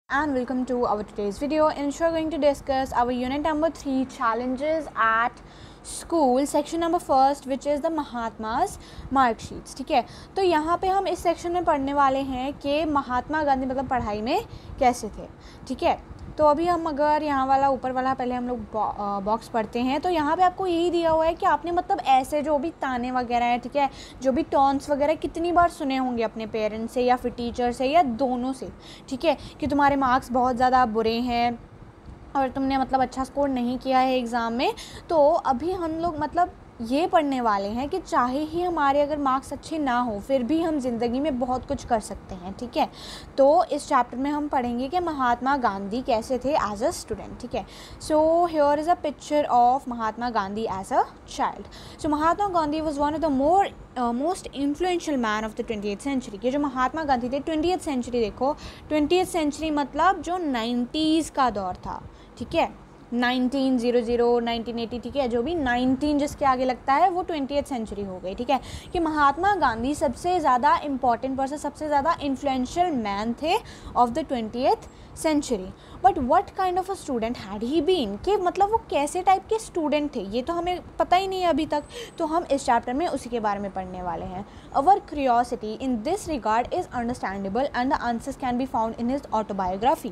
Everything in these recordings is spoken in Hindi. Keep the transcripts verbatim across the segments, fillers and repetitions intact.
And welcome to our today's video, in which we are going to discuss our unit number three, challenges at school, section number first which is the Mahatma's marksheets. ठीक है, तो यहाँ पे हम इस सेक्शन में पढ़ने वाले हैं कि महात्मा गांधी मतलब पढ़ाई में कैसे थे। ठीक है, तो अभी हम अगर यहाँ वाला ऊपर वाला पहले हम लोग बॉक्स पढ़ते हैं, तो यहाँ पे आपको यही दिया हुआ है कि आपने मतलब ऐसे जो भी ताने वगैरह हैं, ठीक है, जो भी टॉन्ट्स वगैरह कितनी बार सुने होंगे अपने पेरेंट्स से या फिर टीचर से या दोनों से। ठीक है, कि तुम्हारे मार्क्स बहुत ज़्यादा बुरे हैं और तुमने मतलब अच्छा स्कोर नहीं किया है एग्ज़ाम में। तो अभी हम लोग मतलब ये पढ़ने वाले हैं कि चाहे ही हमारे अगर मार्क्स अच्छे ना हो फिर भी हम ज़िंदगी में बहुत कुछ कर सकते हैं। ठीक है, तो इस चैप्टर में हम पढ़ेंगे कि महात्मा गांधी कैसे थे एज अ स्टूडेंट। ठीक है, so here is a picture of Mahatma Gandhi as a child. So Mahatma Gandhi was one of the more most influential man of the twenty century. कि जो महात्मा गांधी थे ट्वेंटी सेंचुरी, देखो ट्वेंटी सेंचुरी मतलब जो नाइन्टीज़ का दौर था। ठीक है, nineteen zero zero, nineteen eighty, ठीक है, जो भी नाइनटीन जिसके आगे लगता है वो ट्वेंटी सेंचुरी हो गई। ठीक है, कि महात्मा गांधी सबसे ज़्यादा इंपॉर्टेंट पर्सन, सबसे ज़्यादा इन्फ्लुएंशियल मैन थे of the twenty century. But what kind of a student had he been, कि मतलब वो कैसे टाइप के स्टूडेंट थे ये तो हमें पता ही नहीं है अभी तक, तो हम इस चैप्टर में उसी के बारे में पढ़ने वाले हैं। Our curiosity in this regard is understandable and the answers can be found in his autobiography.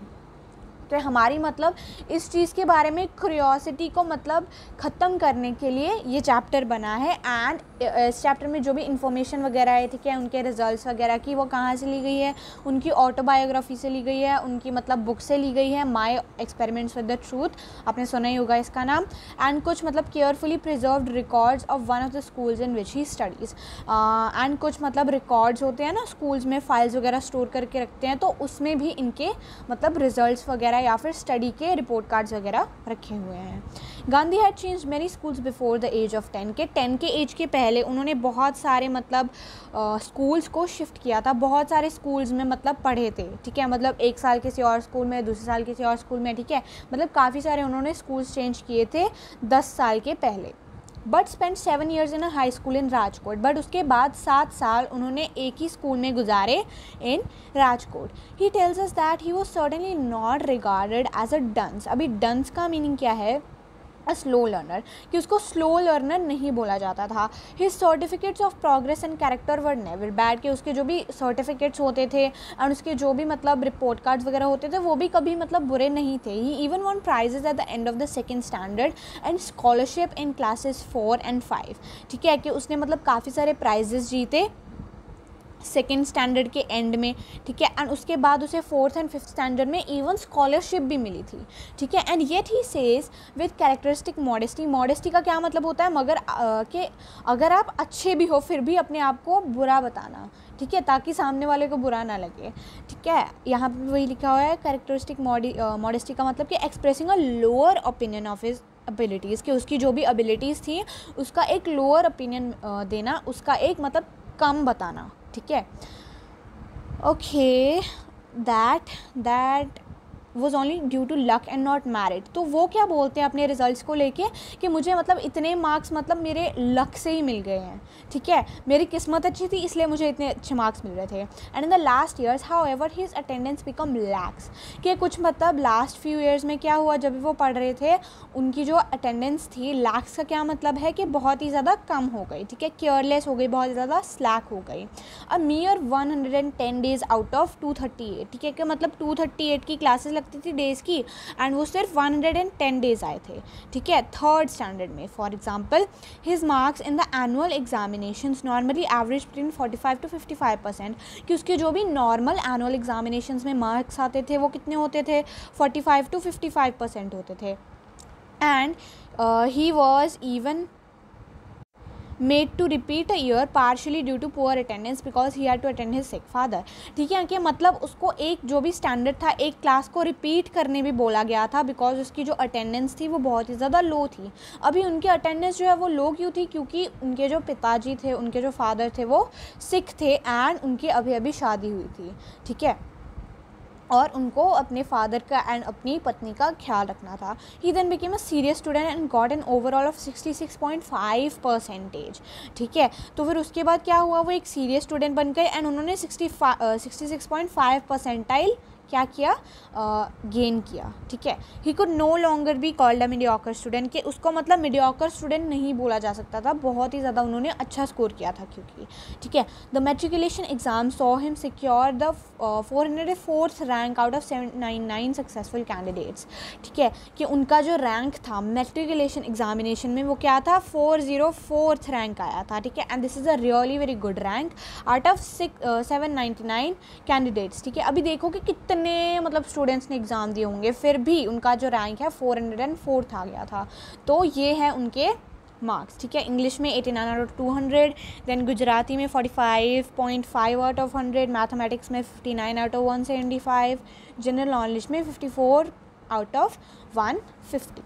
तो हमारी मतलब इस चीज़ के बारे में क्यूरियोसिटी को मतलब ख़त्म करने के लिए ये चैप्टर बना है। एंड इस चैप्टर में जो भी इंफॉर्मेशन वगैरह है, ठीक है, उनके रिजल्ट्स वगैरह की वो कहाँ से ली गई है, उनकी ऑटोबायोग्राफी से ली गई है, उनकी मतलब बुक से ली गई है, my experiments with the truth, आपने सुना ही होगा इसका नाम। एंड कुछ मतलब carefully preserved records of one of the schools in which he studies. And कुछ मतलब रिकॉर्ड्स होते हैं ना स्कूल्स में, फाइल्स वगैरह स्टोर करके रखते हैं, तो उसमें भी इनके मतलब रिजल्ट्स वगैरह या फिर स्टडी के रिपोर्ट कार्ड्स वगैरह रखे हुए हैं। Gandhi had change many schools before the age of ten, के टेन के एज के पहले उन्होंने बहुत सारे मतलब स्कूल्स को शिफ्ट किया था, बहुत सारे स्कूल्स में मतलब पढ़े थे। ठीक है, मतलब एक साल किसी और स्कूल में, दूसरे साल किसी और स्कूल में। ठीक है, मतलब काफ़ी सारे उन्होंने स्कूल्स चेंज किए थे दस साल के पहले। But spend seven years in a high school in Rajkot, but उसके बाद सात साल उन्होंने एक ही स्कूल में गुजारे in Rajkot. He tells us that he was certainly not regarded as a dunce. अभी डंस का मीनिंग क्या है, अ स्लो लर्नर, कि उसको स्लो लर्नर नहीं बोला जाता था। His certificates of progress and character were never bad, के उसके जो भी सर्टिफिकेट्स होते थे और उसके जो भी मतलब रिपोर्ट कार्ड्स वगैरह होते थे वो भी कभी मतलब बुरे नहीं थे। He even won prizes at the end of the second standard and scholarship in classes four and five. ठीक है, कि उसने मतलब काफ़ी सारे प्राइजेस जीते सेकेंड स्टैंडर्ड के एंड में। ठीक है, एंड उसके बाद उसे फोर्थ एंड फिफ्थ स्टैंडर्ड में इवन स्कॉलरशिप भी मिली थी। ठीक है, and yet he says with characteristic modesty. Modesty का क्या मतलब होता है, मगर कि अगर आप अच्छे भी हो फिर भी अपने आप को बुरा बताना। ठीक है, ताकि सामने वाले को बुरा ना लगे। ठीक है, यहाँ पे वही लिखा हुआ है कैरेक्टरिस्टिक मॉडेस्टी का मतलब कि expressing a lower opinion of his abilities, कि उसकी जो भी एबिलिटीज़ थी उसका एक लोअर ओपिनियन देना, उसका एक मतलब कम बताना। ठीक है, okay, that that was only due to luck and not merit. तो वो क्या बोलते हैं अपने रिजल्ट्स को लेके कि मुझे मतलब इतने मार्क्स मतलब मेरे लक से ही मिल गए हैं। ठीक है, मेरी किस्मत अच्छी थी इसलिए मुझे इतने अच्छे मार्क्स मिल रहे थे। And in the last years however his attendance become lax, कि कुछ मतलब लास्ट फ्यू ईयर्स में क्या हुआ, जब भी वो पढ़ रहे थे उनकी जो अटेंडेंस थी, लैक्स का क्या मतलब है कि बहुत ही ज़्यादा कम हो गई। ठीक है, केयरलेस हो गई, बहुत ज़्यादा स्लैक हो गई। A mere one hundred and ten days out of two thirty eight. ठीक है, कि मतलब टू थर्टी एट की क्लासेस थी डेज की एंड वो सिर्फ वन हंड्रेड टेन डेज आए थे। ठीक है, थर्ड स्टैंडर्ड में। For example his marks in the annual examinations normally average between forty five to fifty five percent, कि उसके जो भी नॉर्मल एनुअल एग्जामिनेशंस में मार्क्स आते थे वो कितने होते थे, forty five to fifty five percent होते थे। And he was even made to repeat a year partially due to poor attendance because he had to attend his sick father। ठीक है, कि मतलब उसको एक जो भी स्टैंडर्ड था एक क्लास को रिपीट करने भी बोला गया था बिकॉज उसकी जो अटेंडेंस थी वो बहुत ही ज़्यादा लो थी। अभी उनकी अटेंडेंस जो है वो लो क्यों थी, क्योंकि उनके जो पिताजी थे, उनके जो फादर थे वो सिक थे एंड उनकी अभी अभी शादी हुई थी। ठीक है, और उनको अपने फादर का एंड अपनी पत्नी का ख्याल रखना था। He then became a serious student and got an overall of sixty six point five percentage. ठीक है, तो फिर उसके बाद क्या हुआ, वो एक सीरियस स्टूडेंट बन गए एंड उन्होंने sixty sixty six point five percentile क्या किया, गेन uh, किया, ठीक है। He could no longer be called a mediocre student, कि उसको मतलब मीडियोकर स्टूडेंट नहीं बोला जा सकता था, बहुत ही ज़्यादा उन्होंने अच्छा स्कोर किया था क्योंकि, ठीक है। The matriculation exam saw him secure the four hundred fourth rank out of seven nine nine successful candidates, ठीक है, कि उनका जो रैंक था मेट्रिकुलेशन एग्जामिनेशन में वो क्या था, फोर जीरो फोर्थ रैंक आया था, ठीक है। And this is a really very good rank out of six seven ninety nine candidates, ठीक है। अभी देखो कि कितने मतलब स्टूडेंट्स ने एग्ज़ाम दिए होंगे, फिर भी उनका जो रैंक है फोर हंड्रेड एंड फोर्थ आ गया था। तो ये है उनके मार्क्स, ठीक है। इंग्लिश में eighty nine out of two hundred, then Gujarati में forty five point five out of hundred, mathematics में fifty nine out of one seventy five, general knowledge में fifty four out of one fifty.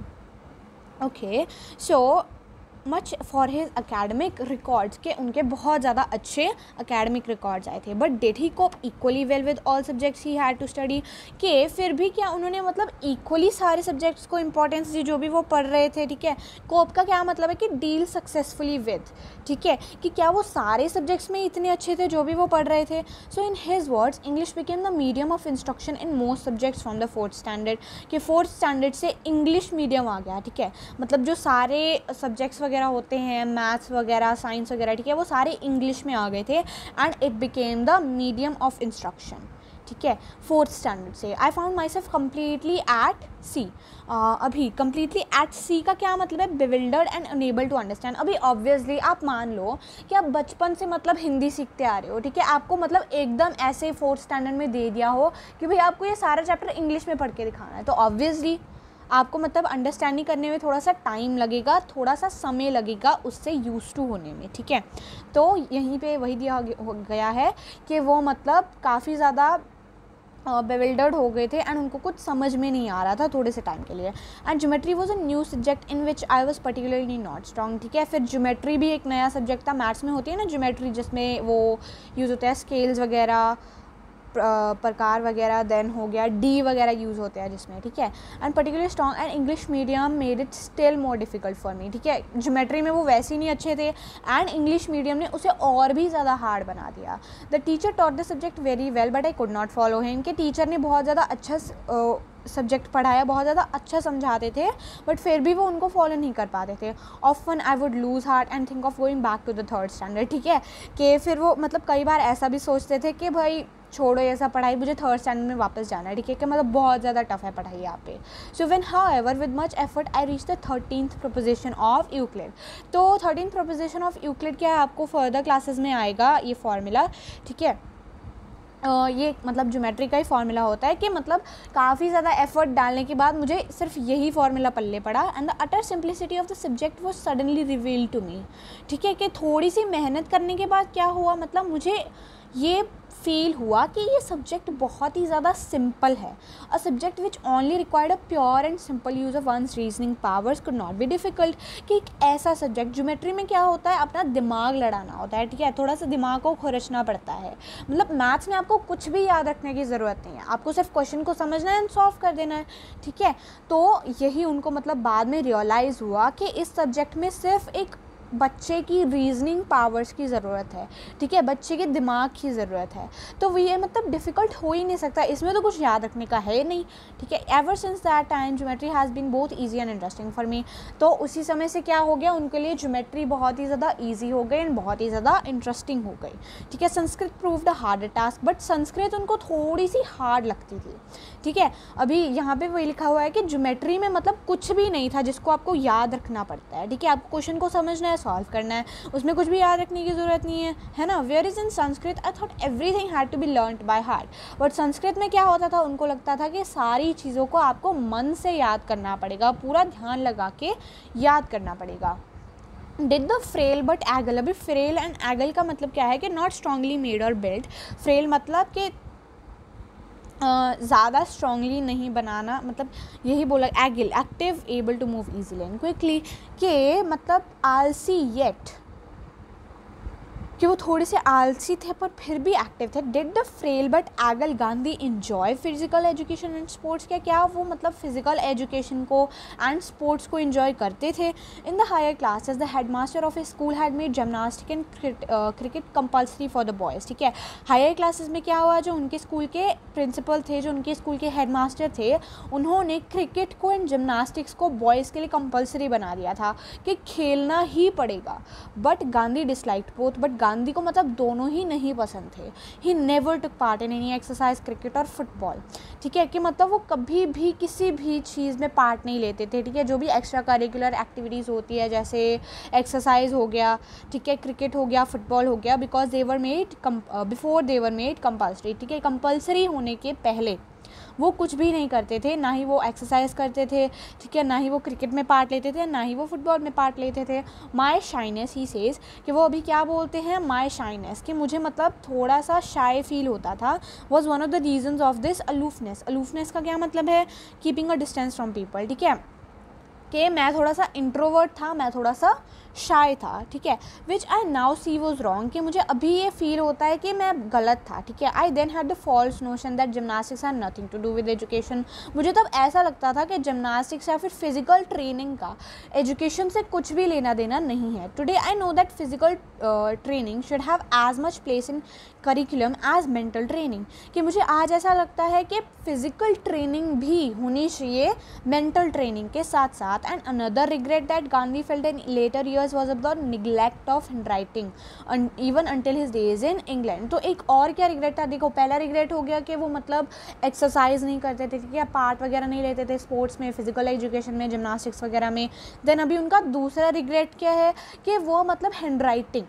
Okay, so much for his academic records, के उनके बहुत ज़्यादा अच्छे अकेडमिक रिकॉर्ड्स आए थे। But did he cope equally well with all subjects he had to study, के फिर भी क्या उन्होंने मतलब इक्वली सारे सब्जेक्ट्स को इंपॉर्टेंस दी जो भी वो पढ़ रहे थे, ठीक है। कोप का क्या मतलब है कि डील सक्सेसफुली विद, ठीक है, कि क्या वो सारे सब्जेक्ट्स में इतने अच्छे थे जो भी वो पढ़ रहे थे। So in his words English became the medium of instruction in most subjects from the fourth standard, कि फोर्थ स्टैंडर्ड से इंग्लिश मीडियम आ गया, ठीक है। मतलब जो सारे सब्जेक्ट्स वगैरह होते हैं, मैथ्स वगैरह, साइंस वगैरह, ठीक है, वो सारे इंग्लिश में आ गए थे and it became the medium of instruction, ठीक है, फोर्थ स्टैंडर्ड से। I found myself completely at sea, अभी कम्प्लीटली एट सी का क्या मतलब है, bewildered and unable to understand. अभी ऑब्वियसली आप मान लो कि आप बचपन से मतलब हिंदी सीखते आ रहे हो, ठीक है, आपको मतलब एकदम ऐसे फोर्थ स्टैंडर्ड में दे दिया हो कि भाई आपको ये सारा चैप्टर इंग्लिश में पढ़ के दिखाना है, तो ऑब्वियसली आपको मतलब अंडरस्टैंडिंग करने में थोड़ा सा टाइम लगेगा, थोड़ा सा समय लगेगा उससे यूज़ टू होने में, ठीक है। तो यहीं पे वही दिया गया है कि वो मतलब काफ़ी ज़्यादा बेविल्डर्ड हो गए थे एंड उनको कुछ समझ में नहीं आ रहा था थोड़े से टाइम के लिए। And geometry was a new subject in which I was particularly not strong, ठीक है। फिर ज्योमेट्री भी एक नया सब्जेक्ट था, मैथ्स में होती है ना ज्योमेट्री, जिसमें वो यूज़ होता है स्केल्स वगैरह, प्रकार वगैरह, देन हो गया डी वगैरह यूज़ होते हैं जिसमें, ठीक है। And particular strong and English medium made it still more difficult for me, ठीक है। ज्योमेट्री में वो वैसे ही नहीं अच्छे थे एंड इंग्लिश मीडियम ने उसे और भी ज़्यादा हार्ड बना दिया। The teacher taught the subject very well but I could not follow him, के टीचर ने बहुत ज़्यादा अच्छा सब्जेक्ट पढ़ाया, बहुत ज़्यादा अच्छा समझाते थे, बट फिर भी वो उनको फॉलो नहीं कर पाते थे। Often I would lose heart and think of going back to the third standard, ठीक है, कि फिर वो मतलब कई बार ऐसा भी सोचते थे कि भाई छोड़ो ऐसा पढ़ाई, मुझे थर्ड स्टैंडर्ड में वापस जाना है, ठीक है, कि मतलब बहुत ज़्यादा टफ है पढ़ाई यहाँ पे। So when however with much effort I reach the thirteenth proposition of Euclid. तो थर्टीन्थ प्रोपोजिशन ऑफ यूक्लिड क्या है, आपको फर्दर क्लासेस में आएगा ये फॉर्मूला, ठीक है। Uh, ये मतलब ज्योमेट्री का ही फार्मूला होता है कि मतलब काफ़ी ज़्यादा एफर्ट डालने के बाद मुझे सिर्फ यही फार्मूला पल्ले पड़ा and the utter simplicity of the subject was suddenly reveal to me, ठीक है, कि थोड़ी सी मेहनत करने के बाद क्या हुआ, मतलब मुझे ये फील हुआ कि ये सब्जेक्ट बहुत ही ज़्यादा सिंपल है। A subject which only required a pure and simple use of one's reasoning powers could not be difficult, कि एक ऐसा सब्जेक्ट, ज्योमेट्री में क्या होता है, अपना दिमाग लड़ाना होता है, ठीक है, थोड़ा सा दिमाग को खुरचना पड़ता है। मतलब मैथ्स में आपको कुछ भी याद रखने की ज़रूरत नहीं है, आपको सिर्फ क्वेश्चन को समझना है एंड सॉल्व कर देना है, ठीक है। तो यही उनको मतलब बाद में रियलाइज़ हुआ कि इस सब्जेक्ट में सिर्फ एक बच्चे की रीजनिंग पावर्स की ज़रूरत है, ठीक है, बच्चे के दिमाग की ज़रूरत है। तो ये मतलब डिफ़िकल्ट हो ही नहीं सकता, इसमें तो कुछ याद रखने का है नहीं, ठीक है। Ever since that time geometry has been both easy and interesting for me. तो उसी समय से क्या हो गया, उनके लिए ज्योमेट्री बहुत ही ज़्यादा ईजी हो गई एंड बहुत ही ज़्यादा इंटरेस्टिंग हो गई, ठीक है। Sanskrit proved a harder task, but Sanskrit उनको थोड़ी सी हार्ड लगती थी, ठीक है। अभी यहाँ पे वही लिखा हुआ है कि ज्योमेट्री में मतलब कुछ भी नहीं था जिसको आपको याद रखना पड़ता है, ठीक है। आपको क्वेश्चन को समझना है, सॉल्व करना है, उसमें कुछ भी याद रखने की ज़रूरत नहीं है, है ना। Where is in Sanskrit I thought everything had to be learned by heart, but Sanskrit में क्या होता था, उनको लगता था कि सारी चीज़ों को आपको मन से याद करना पड़ेगा, पूरा ध्यान लगा के याद करना पड़ेगा। Did the frail but agile, अभी फ्रेल एंड एगल का मतलब क्या है कि नॉट स्ट्रांगली मेड और बिल्ट। फ्रेल मतलब कि ज़्यादा स्ट्रांगली नहीं बनाना, मतलब यही बोला। Agile active, able to move easily and quickly, के मतलब आलसी येट कि वो थोड़े से आलसी थे पर फिर भी एक्टिव थे। Did the frail but agile Gandhi enjoy physical education and sports, क्या क्या वो मतलब फिजिकल एजुकेशन को एंड स्पोर्ट्स को इन्जॉय करते थे। In the higher classes the head master of a school had made gymnastic and cricket compulsory for the boys, ठीक है। हायर क्लासेस में क्या हुआ, जो उनके स्कूल के प्रिंसिपल थे, जो उनके स्कूल के हेड मास्टर थे, उन्होंने क्रिकेट को एंड जिमनास्टिक्स को बॉयज़ के लिए कंपल्सरी बना दिया था कि खेलना ही पड़ेगा। But Gandhi disliked both, but Gandhi को मतलब दोनों ही नहीं पसंद थे। He never took part in any exercise cricket और फुटबॉल, ठीक है, कि मतलब वो कभी भी किसी भी चीज़ में पार्ट नहीं लेते थे, ठीक है। जो भी एक्स्ट्रा करिकुलर एक्टिविटीज़ होती है जैसे एक्सरसाइज हो गया, ठीक है, क्रिकेट हो गया, फुटबॉल हो गया, because they were made before they were made compulsory, ठीक है, कंपल्सरी होने के पहले वो कुछ भी नहीं करते थे, ना ही वो एक्सरसाइज करते थे, ठीक है, ना ही वो क्रिकेट में पार्ट लेते थे, ना ही वो फुटबॉल में पार्ट लेते थे। माई शाइनेस, ही सेज कि वो अभी क्या बोलते हैं, माई शाइनेस, कि मुझे मतलब थोड़ा सा शाय फील होता था, was one of the reasons of this aloofness. Aloofness का क्या मतलब है, keeping a distance from people, ठीक है, कि मैं थोड़ा सा इंट्रोवर्ट था, मैं थोड़ा सा शाय था, ठीक है। Which I now see was wrong, कि मुझे अभी ये फील होता है कि मैं गलत था, ठीक है। I then had the false notion that gymnastics are nothing to do with education, मुझे तब ऐसा लगता था कि जिमनास्टिक्स या फिर फिजिकल ट्रेनिंग का एजुकेशन से कुछ भी लेना देना नहीं है। Today I know that physical training should have as much place in curriculum as mental training, कि मुझे आज ऐसा लगता है कि फिजिकल ट्रेनिंग भी होनी चाहिए मेंटल ट्रेनिंग के साथ साथ। And another regret that Gandhi felt in later years was of the neglect of handwriting even until his days in England। तो एक और क्या रिग्रेट था, देखो पहला रिग्रेट हो गया कि वो मतलब एक्सरसाइज नहीं करते थे, ठीक है, पार्ट वगैरह नहीं लेते थे स्पोर्ट्स में, फिजिकल एजुकेशन में, जिमनास्टिक्स वगैरह में। देन अभी उनका दूसरा रिग्रेट क्या है कि वो मतलब हैंड राइटिंग,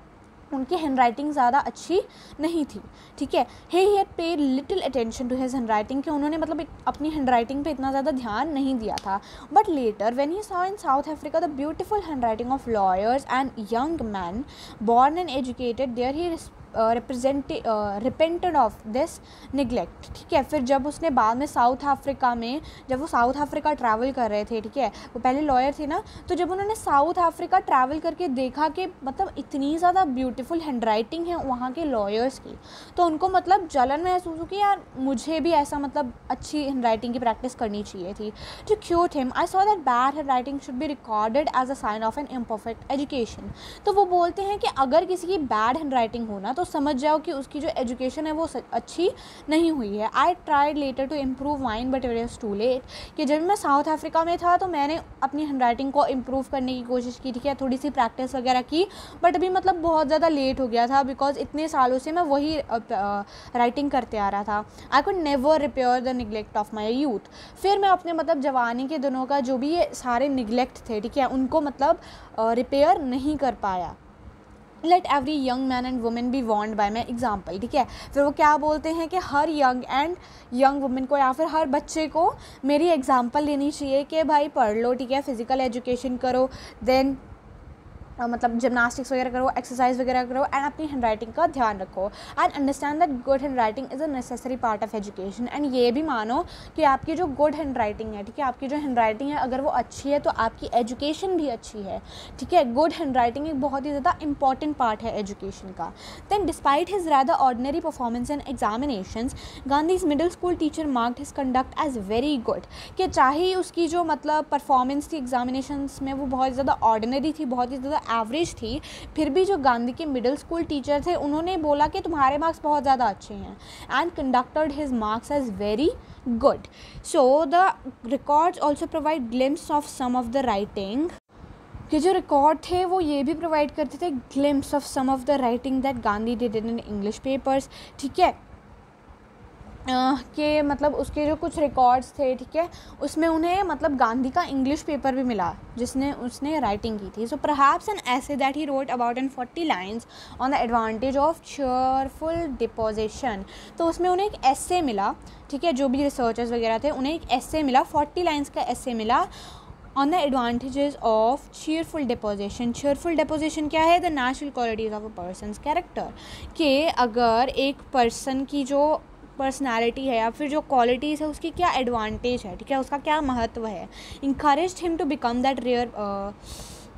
उनकी हैंड राइटिंग ज़्यादा अच्छी नहीं थी, ठीक है। He had paid little attention to his hand writing, कि उन्होंने मतलब एक अपनी हैंड राइटिंग पे इतना ज़्यादा ध्यान नहीं दिया था। But later when he saw in South Africa the beautiful hand writing of lawyers and young man born and educated, there he represent repented of this neglect, ठीक है। फिर जब उसने बाद में साउथ अफ्रीका में, जब वो साउथ अफ्रीका ट्रैवल कर रहे थे, ठीक है, वो पहले लॉयर थे ना, तो जब उन्होंने साउथ अफ्रीका ट्रैवल करके देखा कि मतलब इतनी ज़्यादा ब्यूटीफुल हैंड राइटिंग है वहाँ के लॉयर्स की, तो उनको मतलब जलन महसूस हुई कि यार मुझे भी ऐसा मतलब अच्छी हैंड राइटिंग की प्रैक्टिस करनी चाहिए थी। To quote him I saw that bad hand writing should be recorded as a sign of an imperfect education. तो वो बोलते हैं कि अगर किसी की बैड हैंड राइटिंग हो ना, तो समझ जाओ कि उसकी जो एजुकेशन है वो अच्छी नहीं हुई है। I tried later to improve mine but it is too late, कि जब मैं साउथ अफ्रीका में था तो मैंने अपनी हैंड राइटिंग को इम्प्रूव करने की कोशिश की, ठीक है, थोड़ी सी प्रैक्टिस वगैरह की, बट अभी मतलब बहुत ज़्यादा लेट हो गया था, बिकॉज इतने सालों से मैं वही राइटिंग करते आ रहा था। I could never repair the neglect of my youth, फिर मैं अपने मतलब जवानी के दिनों का जो भी ये सारे निगलेक्ट थे, ठीक है, उनको मतलब रिपेयर नहीं कर पाया। Let every young man and women be warned by my example, ठीक है। फिर वो क्या बोलते हैं कि हर यंग एंड यंग वुमेन को या फिर हर बच्चे को मेरी एग्जाम्पल लेनी चाहिए कि भाई पढ़ लो, ठीक है, फिजिकल एजुकेशन करो, देन मतलब जिमनास्टिक्स वगैरह करो, एक्सरसाइज वगैरह करो, एंड अपनी हैंड राइटिंग का ध्यान रखो। And understand that good hand writing is a necessary part of education, and ये भी मानो कि आपकी जो गुड हैंड राइटिंग है, ठीक है, आपकी जो हैंड राइटिंग है अगर वो अच्छी है तो आपकी एजुकेशन भी अच्छी है, ठीक है। गुड हैंड राइटिंग एक बहुत ही ज़्यादा इंपॉर्टेंट पार्ट है एजुकेशन का। Then despite his rather ordinary performance in examinations, Gandhi's middle school teacher marked his conduct as very good, कि चाहे उसकी जो मतलब परफॉर्मेंस थी एग्जामिनेशंस में वो बहुत ज़्यादा ऑर्डिनरी थी, बहुत ही ज़्यादा एवरेज थी, फिर भी जो गांधी के मिडिल स्कूल टीचर थे उन्होंने बोला कि तुम्हारे मार्क्स बहुत ज़्यादा अच्छे हैं, and conducted his marks as very good. So the records also provide glimpse of some of the writing, कि जो रिकॉर्ड थे वो ये भी प्रोवाइड करते थे glimpse of some of the writing that Gandhi did in English papers, ठीक है, के मतलब उसके जो कुछ रिकॉर्ड्स थे, ठीक है, उसमें उन्हें मतलब गांधी का इंग्लिश पेपर भी मिला जिसने उसने राइटिंग की थी। So perhaps an essay that he wrote about in forty lines on the advantage of cheerful disposition, तो उसमें उन्हें एक ऐसे मिला, ठीक है, जो भी रिसर्चर्स वगैरह थे उन्हें एक ऐसे मिला, फोर्टी लाइन्स का ऐसे मिला on the advantages of cheerful disposition. Cheerful disposition क्या है, the natural qualities of a person's character, कि अगर एक पर्सन की जो पर्सनैलिटी है या फिर जो क्वालिटीज़ है उसकी क्या एडवांटेज है, ठीक है, उसका क्या महत्व है। Encouraged him to become that rare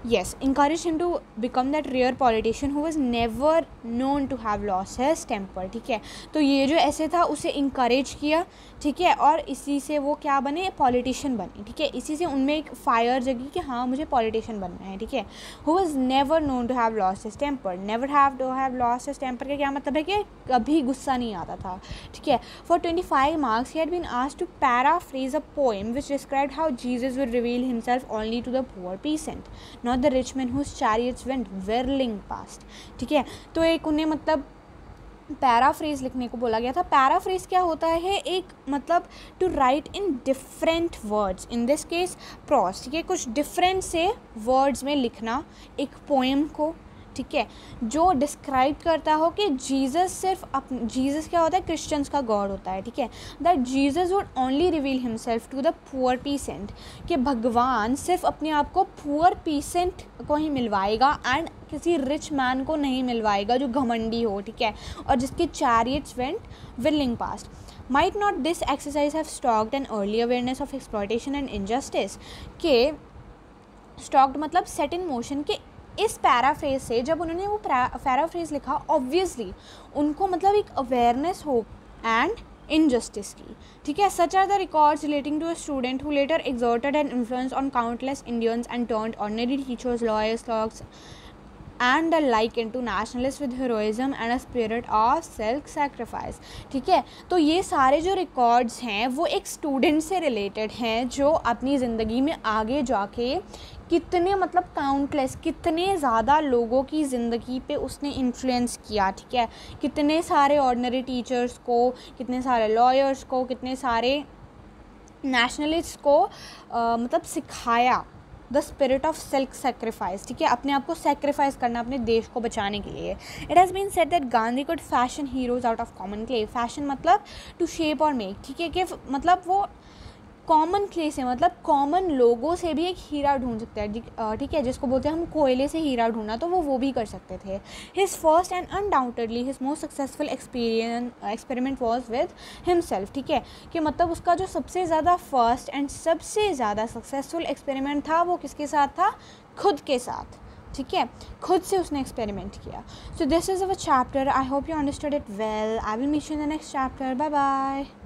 yes, encouraged him to become that rare politician who was never known to have lost his temper. ठीक है, तो ये जो ऐसे था उसे इंकरेज किया, ठीक है, और इसी से वो क्या बने, पॉलिटिशियन बने, ठीक है, इसी से उनमें एक फायर जगी कि हाँ मुझे पॉलिटिशियन बनना है, ठीक है. Who was never known to have lost his temper. Never have to have lost his temper का क्या मतलब है कि कभी गुस्सा नहीं आता था, ठीक है. For twenty five marks he had been asked to paraphrase a poem which described how Jesus would reveal himself only to the poor peasant, not the rich man whose chariots went whirling past. ठीक है, तो एक उन्हें मतलब पैराफ्रेज लिखने को बोला गया था. पैराफ्रेज क्या होता है, एक मतलब to write in different words, in this case prose, ठीक है, कुछ डिफरेंट से वर्ड्स में लिखना एक पोएम को, ठीक है, जो डिस्क्राइब करता हो कि जीसस सिर्फ अप जीसस क्या होता है, क्रिश्चियंस का गॉड होता है, ठीक है, that Jesus would only reveal himself to the poor peasant, कि भगवान सिर्फ अपने आप को पुअर पीसेंट को ही मिलवाएगा एंड किसी रिच मैन को नहीं मिलवाएगा जो घमंडी हो, ठीक है, और जिसके chariots went whirling past. Might not this exercise have stalked an early awareness of exploitation and injustice? के स्टॉक्ड मतलब सेट इन मोशन के इस पैराफ्रेज से जब उन्होंने वो पैराफ्रेज लिखा, ऑब्वियसली उनको मतलब एक अवेयरनेस हो एंड इनजस्टिस की, ठीक है. Such are the records relating to a student who later exerted an influence on countless Indians and turned ordinary teachers, lawyers, clerks and the like into nationalists with heroism and a spirit of self sacrifice. ठीक है, तो ये सारे जो रिकॉर्ड्स हैं वो एक स्टूडेंट से रिलेटेड हैं जो अपनी ज़िंदगी में आगे जाके कितने मतलब काउंटलेस कितने ज़्यादा लोगों की ज़िंदगी पे उसने इन्फ्लुएंस किया, ठीक है, कितने सारे ऑर्डिनरी टीचर्स को, कितने सारे लॉयर्स को, कितने सारे नेशनलिस्ट को आ, मतलब सिखाया the spirit of self sacrifice, ठीक है, अपने आप को सेक्रीफाइस करना अपने देश को बचाने के लिए. It has been said that Gandhi could fashion heroes out of common clay. Fashion मतलब टू शेप और मेक, ठीक है, कि मतलब वो कॉमन क्ले से मतलब कॉमन लोगों से भी एक हीरा ढूंढ सकता है, ठीक है, जिसको बोलते हैं हम कोयले से हीरा ढूंढना, तो वो वो भी कर सकते थे. His first and undoubtedly his most successful experience experiment was with himself, ठीक है, कि मतलब उसका जो सबसे ज़्यादा फर्स्ट एंड सबसे ज़्यादा सक्सेसफुल एक्सपेरिमेंट था वो किसके साथ था, खुद के साथ, ठीक है, खुद से उसने एक्सपेरिमेंट किया. So this is our chapter. I hope you understood it well. I will meet you in the next chapter. Bye bye.